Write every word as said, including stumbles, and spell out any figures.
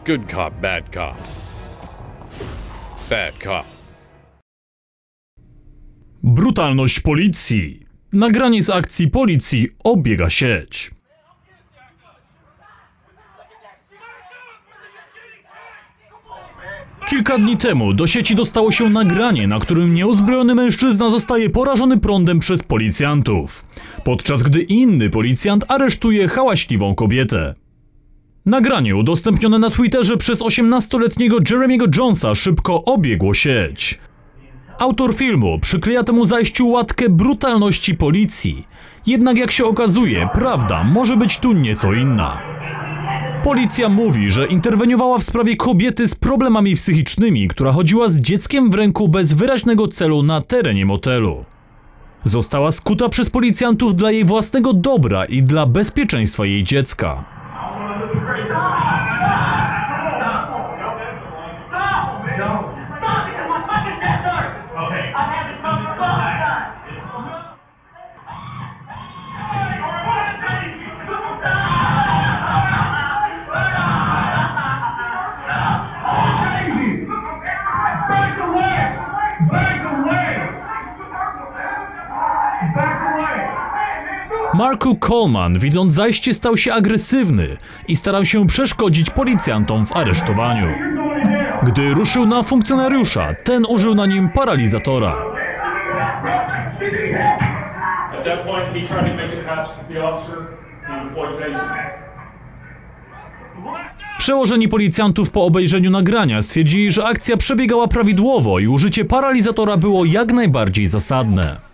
Good cop, bad cop. Bad cop. Brutalność policji. Nagranie z akcji policji obiega sieć. Kilka dni temu do sieci dostało się nagranie, na którym nieuzbrojony mężczyzna zostaje porażony prądem przez policjantów, podczas gdy inny policjant aresztuje hałaśliwą kobietę. Nagranie udostępnione na Twitterze przez osiemnastoletniego Jeremiego Jonesa szybko obiegło sieć. Autor filmu przykleja temu zajściu łatkę brutalności policji. Jednak jak się okazuje, prawda może być tu nieco inna. Policja mówi, że interweniowała w sprawie kobiety z problemami psychicznymi, która chodziła z dzieckiem w ręku bez wyraźnego celu na terenie motelu. Została skuta przez policjantów dla jej własnego dobra i dla bezpieczeństwa jej dziecka. Marku Coleman, widząc zajście, stał się agresywny i starał się przeszkodzić policjantom w aresztowaniu. Gdy ruszył na funkcjonariusza, ten użył na nim paralizatora. Przełożeni policjantów po obejrzeniu nagrania stwierdzili, że akcja przebiegała prawidłowo i użycie paralizatora było jak najbardziej zasadne.